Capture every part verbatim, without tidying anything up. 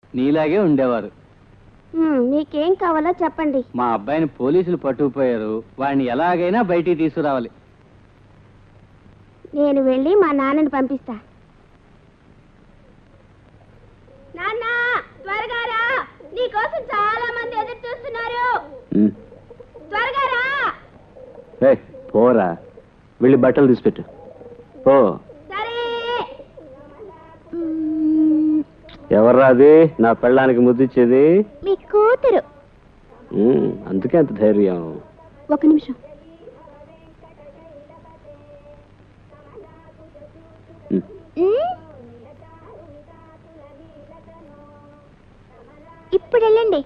నీలాగే ఉండేవారు. మీకేం కావాలో చెప్పండి. మా అబ్బాయిని పోలీసులు పట్టుకుపోయారు. వాడిని ఎలాగైనా బయటికి తీసుకురావాలి. నేను వెళ్ళి మా నాన్నని పంపిస్తా. నాన్న త్వరగా రా, నీకోసం చాలా మంది ఎదురు చూస్తున్నారు. త్వరగా రా. పోరా, వెళ్ళి బట్టలు తీసిపెట్టు. పో. సరే. ఎవర్రా అది నా పెళ్ళానికి ముద్దిచ్చేది? మీ కూతురు. అందుకే అంత ధైర్యం. ఒక నిమిషం. ఇప్పుడు వెళ్ళండి.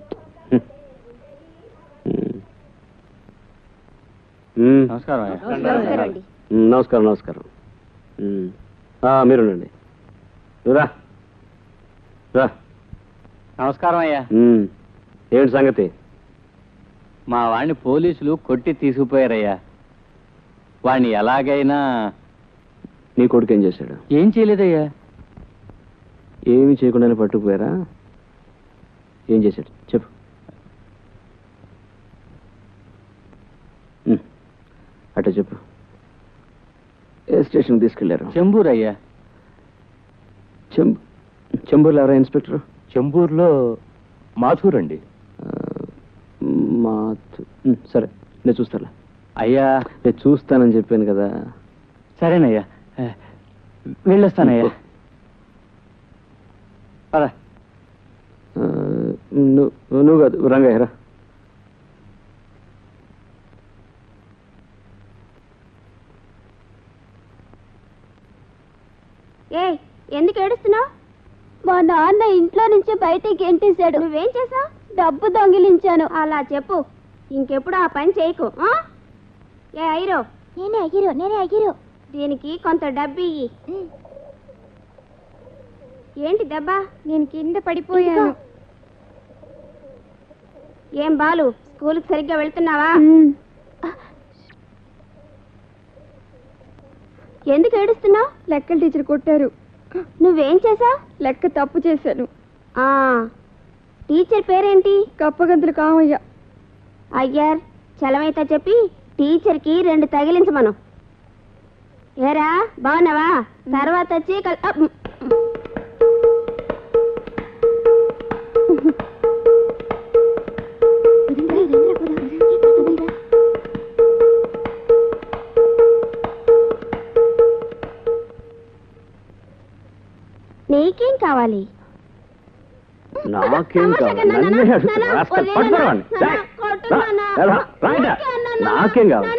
నమస్కారం. నమస్కారం నమస్కారం. మీరుండండి. రా రా. నమస్కారం అయ్యా. ఏంటి సంగతి? మా వాడిని పోలీసులు కొట్టి తీసుకుపోయారయ్యా. వాడిని ఎలాగైనా. నీ కొడుకు ఏం చేశాడు? ఏం చేయలేదయ్యా. ఏమి చేయకుండానే పట్టుకుపోయారా? ఏం చేశాడు చెప్పు. అట్లా చెప్పు. ఏ స్టేషన్ తీసుకెళ్లారు? చెంబూరు అయ్యా. చెంబు చెంబూరులో ఎవరా ఇన్స్పెక్టర్? చెంబూరులో మాథూర్ అండి. మాథూ సరే, నేను చూస్తాను. అయ్యా నేను చూస్తానని చెప్పాను కదా. సరేనయ్యా, వెళ్ళొస్తానయ్యా. అలా నువ్వు నువ్వు కాదు, రంగయ్య రా. ఏ ఎందుకు ఏడుస్తున్నావు? మా నాన్న ఇంట్లో నుంచి బయటికి గెంటేశాడు. నువ్వేం చేసావు? డబ్బు దొంగిలించాను. అలా చెప్పు, ఇంకెప్పుడు ఆ పని చేయకు. ఏ అయ్యరో? నేనే అయ్యరో నేనే అయ్యరో దీనికి కొంత డబ్బు ఇయ్యి. ఏంటి దెబ్బ? నేను కింద పడిపోయాను. ఏం బాలు, స్కూల్కి సరిగ్గా వెళ్తున్నావా? ఎందుకు ఏడుస్తున్నావు? లెక్కల టీచర్ కొట్టారు. నువ్వేం చేసావు? లెక్క తప్పు చేశాను. టీచర్ పేరేంటి? కప్పగంతులు కామయ్య. అయ్యార్ చలమైతే చెప్పి టీచర్కి రెండు తగిలించమను. ఏరా బాగున్నావా? తర్వాత వచ్చి నీకేం కావాలి? నాకేం కావాలి? నాకేం కావాలి?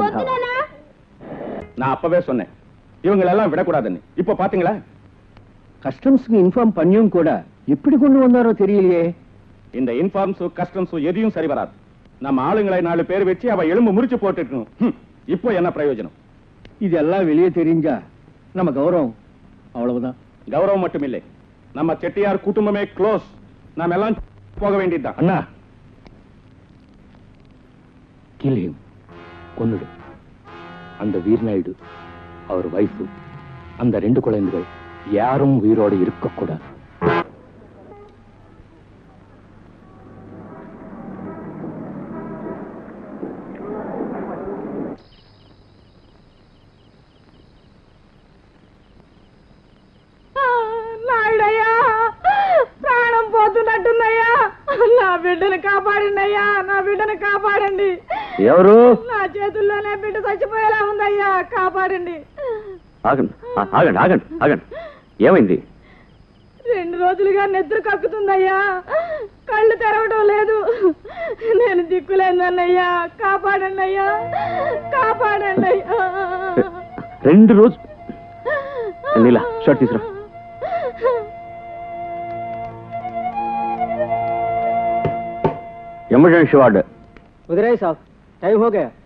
நான் அப்பவே சொன்னேன் இவங்க எல்லாம் விடக்கூடாதுன்னு. இப்போ பாத்தீங்களா? கஸ்டம்ஸ்க்கு இன்ஃபார்ம் பண்ணியும் கூட எப்படி கொண்டு வந்தாரோ தெரியலையே. இந்த இன்ஃபார்ம்ஸ் கஸ்டம்ஸ் எதையும் சரி வராது. நம்ம ஆளுங்களை நாலு பேர் வச்சு அவ எலும்பு முறிச்சு போட்டுட்டணும். இப்போ என்ன பிரயோஜனம்? இதெல்லாம் வெளியே தெரிஞ்சா நம்ம கௌரவம் அவ்வளவுதான். கௌரவம் மட்டுமில்லை, நம்ம செட்டியார் குடும்பமே க்ளோஸ். நாம் எல்லாம் போக வேண்டியதுதான். அண்ணா கில்லியும் கொன்னுடு. அந்த வீரநாயுடு, அவர் வைஃப், அந்த ரெண்டு குழந்தைகள் யாரும் உயிரோடு இருக்கக்கூடாது. ప్రాణం పోతున్నట్టుందయ్యా. నా బిడ్డను కాపాడండి. నా బిడ్డను కాపాడండి. ఎవరు? నా చేతుల్లోనే బిడ్డ చచ్చిపోయేలా ఉందయ్యా, కాపాడండి. ఆగండి ఆగండి ఆగండి ఆగండి. ఏమైంది? రెండు రోజులుగా నిద్ర కక్కుతుందయ్యా, కళ్ళు తెరవడం లేదు. నేను దిక్కులేదన్నయ్యా, కాపాడండి అయ్యా, కాపాడండి అయ్యా. రెండు రోజు నీలా షర్ట్ తీసురా. Emergency ward. उधर ही साहब, टाइम हो गया.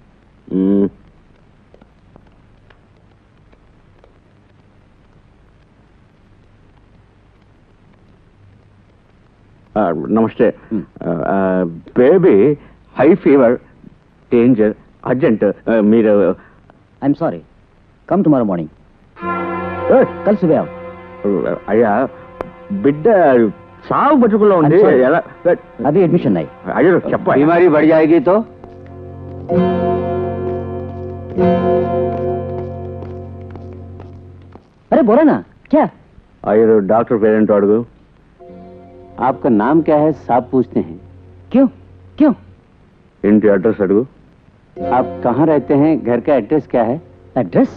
నమస్తే. Baby high fever, danger, urgent. మీరు I'm sorry, come tomorrow morning. కల్ సుబే. అయ్యా బిడ్డ సాగు బతుకుల్లో ఉంది I'm sorry. ఎలా अभी एडमिशन नहीं అయ్యో చెప్ప बीमारी बढ़ जाएगी तो अरे बोला ना क्या అయ్యో డాక్టర్ పేరెంట్ అడుగు आपका नाम क्या है साहब पूछते हैं क्यों क्यों ఇంటి అడ్రస్ అడుగు आप कहाँ रहते हैं घर का एड्रेस क्या है एड्रेस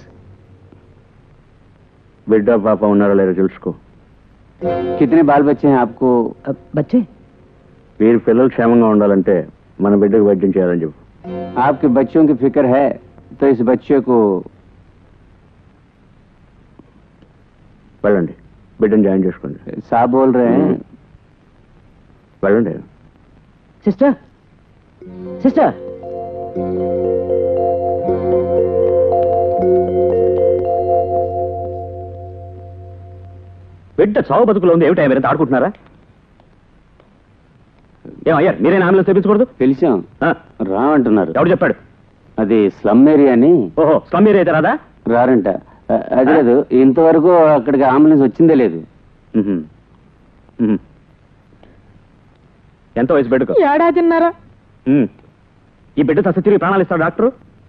బిడ్డ పాప ఉన్నారో లేరో తెలుసుకో कितने बाल बच्चे हैं आपको अब बच्चे వీరి పిల్లలు క్షేమంగా ఉండాలంటే మన బిడ్డకు వైద్యం చేయాలని చెప్పు आपके बच्चों की फिक्र है तो इस बच्चे को వెళ్ళండి బిడ్డను జాయిన్ చేసుకోండి साहब बोल रहे हैं వెళ్ళండి सिस्टर सिस्टर బిడ్డ చావు బతుకులో ఉంది ఏమిటా మీరు ఆడుకుంటున్నారా ఏమయ్యారు మీరేనా అంబులెన్స్ తెప్పించకూడదు పిలిచాం ఆ, రామంటున్నారు ఎవడు చెప్పాడు అది స్లమ్ ఏరియా అని ఓహో స్లమ్ ఏరియా అయితే రాదా రారంట అ- అది లేదు ఇంతవరకు అక్కడికి అంబులెన్స్ వచ్చిందే లేదు మ్హూ. మ్హూ. ఎంత వయసు బిడ్డకు ఏడాదిన్నర మ్. ఈ బిడ్డ తస్త తిరిగి ప్రాణాలు ఇస్తాడు డాక్టరు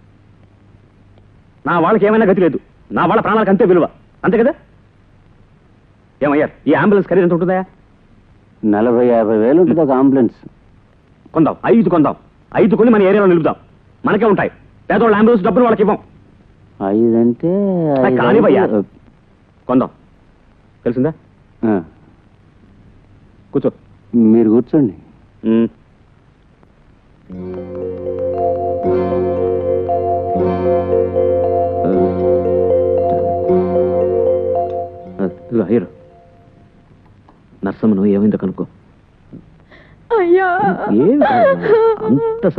నా వాళ్ళకి ఏమైనా గతి లేదు నా వాళ్ళ ప్రాణాలకు అంతే విలువ అంతే కదా ఏమయ్యారు ఈ అంబులెన్స్ ఖరీదు ఎంత ఉంటుందా నలభై యాభై వేలు ఉంటుంది ఒక అంబులెన్స్ కొందాం ఐదు కొందాం ఐదు కొని మన ఏరియాలో నిలుపుదాం మనకే ఉంటాయి పేదవాళ్ళ అంబులెన్స్ డబ్బులు వాళ్ళకి ఇవ్వం ఐదంటే ఐదు కానివయ్యా ఐదు- కొందాం తెలిసిందా ఆ, కూర్చో మీరు కూర్చోండి మ్. ఇదిగో హీరో నర్సమ్మను ఏమైందో కనుక్కో అయ్యా ఏమి అంత